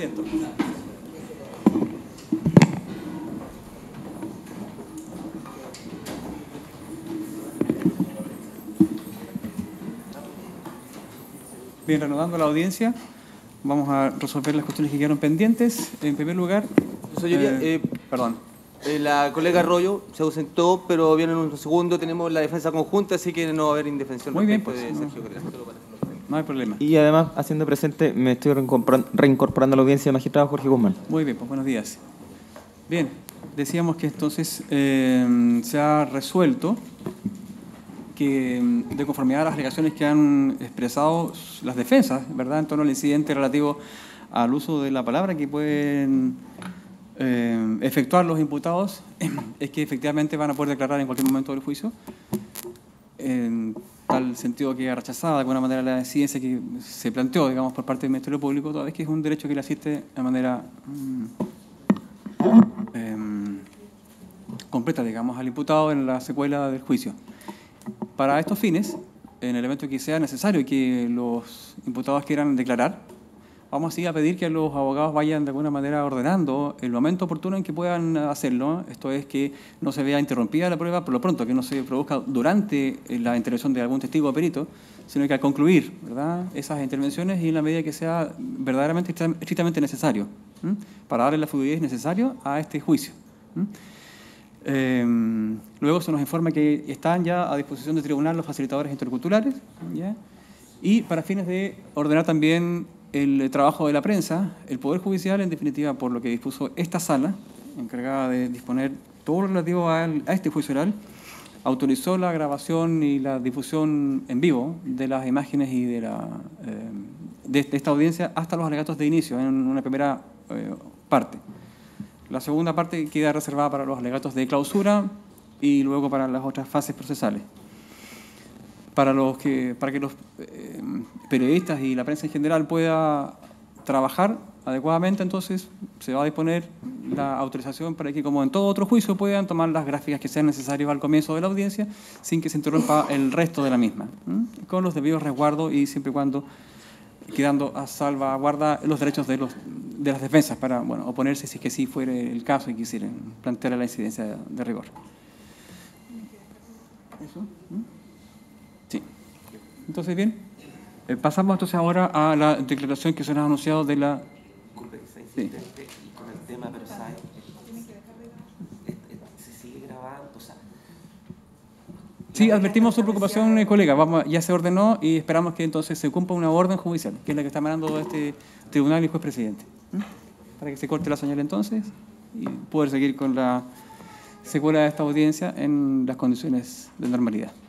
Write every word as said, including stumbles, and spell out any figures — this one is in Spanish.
asiento. Bien, reanudando la audiencia, vamos a resolver las cuestiones que quedaron pendientes. En primer lugar, señoría, eh, eh, perdón. Eh, la colega Arroyo se ausentó, pero viene en un segundo. Tenemos la defensa conjunta, así que no va a haber indefensión Muy bien, respecto pues, de no. Sergio Creel. No hay problema. Y además, haciendo presente, me estoy reincorporando, reincorporando a la audiencia del magistrado Jorge Guzmán. Muy bien, pues buenos días. Bien, decíamos que entonces eh, se ha resuelto que, de conformidad a las alegaciones que han expresado las defensas, ¿verdad?, en torno al incidente relativo al uso de la palabra que pueden eh, efectuar los imputados, es que efectivamente van a poder declarar en cualquier momento del juicio, en tal sentido que ha rechazado de alguna manera la incidencia que se planteó, digamos, por parte del Ministerio Público, toda vez que es un derecho que le asiste de manera mm, eh, completa, digamos, al imputado en la secuela del juicio. Para estos fines, en el evento que sea necesario y que los imputados quieran declarar, vamos así a pedir que los abogados vayan de alguna manera ordenando el momento oportuno en que puedan hacerlo. Esto es que no se vea interrumpida la prueba, por lo pronto, que no se produzca durante la intervención de algún testigo o perito, sino que al concluir, ¿verdad?, esas intervenciones y en la medida que sea verdaderamente estrictamente necesario, ¿m? para darle la fluidez necesaria a este juicio. ¿m? Eh, luego se nos informa que están ya a disposición del tribunal los facilitadores interculturales, ¿ya? Y para fines de ordenar también el trabajo de la prensa, el Poder Judicial, en definitiva, por lo que dispuso esta sala, encargada de disponer todo lo relativo a, a este juicio oral, autorizó la grabación y la difusión en vivo de las imágenes y de, la, eh, de, de esta audiencia hasta los alegatos de inicio, en una primera eh, parte. La segunda parte queda reservada para los alegatos de clausura y luego para las otras fases procesales. Para, los que, para que los eh, periodistas y la prensa en general pueda trabajar adecuadamente, entonces se va a disponer la autorización para que, como en todo otro juicio, puedan tomar las gráficas que sean necesarias al comienzo de la audiencia sin que se interrumpa el resto de la misma, ¿m? con los debidos resguardos y siempre y cuando quedando a salvaguarda los derechos de, los, de las defensas para, bueno, oponerse si es que sí fuere el caso y quisieran plantear la incidencia de, de rigor. ¿Eso? ¿m? Sí. Entonces, bien, eh, pasamos entonces ahora a la declaración que se nos ha anunciado de la... Sí. Con el tema, pero ¿sabes? Se sigue grabando, o sea... Sí, advertimos su preocupación, eh, colega. Vamos, ya se ordenó y esperamos que entonces se cumpla una orden judicial, que es la que está emanando este tribunal y juez presidente. ¿Mm? Para que se corte la señal entonces y poder seguir con la secuela de esta audiencia en las condiciones de normalidad.